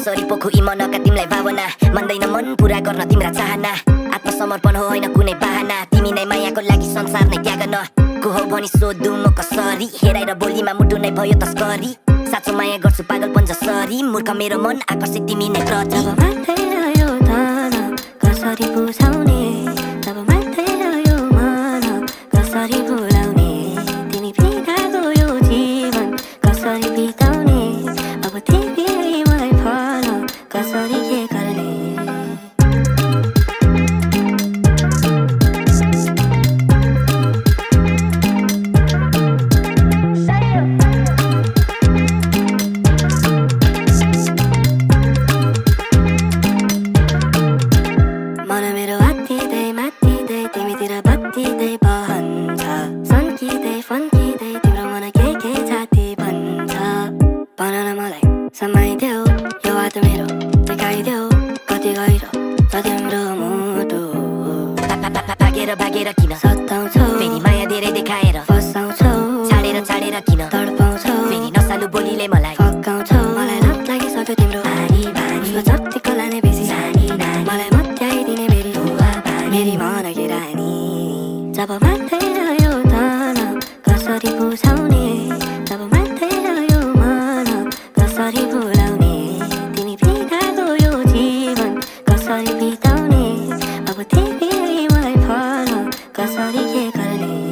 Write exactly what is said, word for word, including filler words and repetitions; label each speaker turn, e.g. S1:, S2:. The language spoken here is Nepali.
S1: कसरी पोखु यी मनका तिमीलाई भावना मान्दैन मन पुरा गर्न तिम्रा चाहना आत्मसमर्पण हो होइन कुनै बहाना तिमी नै मायाको लागि संसार नै त्याग न को हो भनी सोधु म कसरी हेराइ र बोलीमा मुटु नै भयो तस्करी साँचो माया गर्छु पागलपन जसरी मूर्ख मेरो मन आकर्षित तिमी नै प्रति
S2: जब मान्दैन यो धन कसरी बुझाउने जब मान्दैन यो मन कसरी भुलाउने तिमी बिनाको यो जीवन कसरी बिताउने अब तिमी मलाई भन कसरी के गर्ने मन मेरो आत्तिँदै मात्तिँदै तिमीतिर बत्तिँदै बहन्छ सन्किँदै फन्किँदै तिम्रो मन के के जाति भन्छ भन न मलाई समाइदेऊ यो हात मेरो देखाइदेऊ कति गहिरो छ तिम्रो मुटु
S1: भागेर भागेर किन
S2: सताउँछौ
S1: फेरि माया धेरै देखाएर
S2: फसाउँछौ
S1: छाडेर छाडेर किन
S2: तडपाउँछौ
S1: फेरि नसालु बोलीले मलाई
S2: फकाउँछौ मलाई रात लागिसक्यो तिम्रो बानी बानी जतिको लाने बेसी सानी नानी मलाई मत्याइदिने मेरी बुवा मेरी मनकी रानी जब मान्दैन यो धन कसरी बुझाउने जब मान्दैन यो मन कसरी भुलाउने तिमी बिनाको यो जीवन कसरी बिताउने अब तिमी मलाई भन कसरी के गर्ने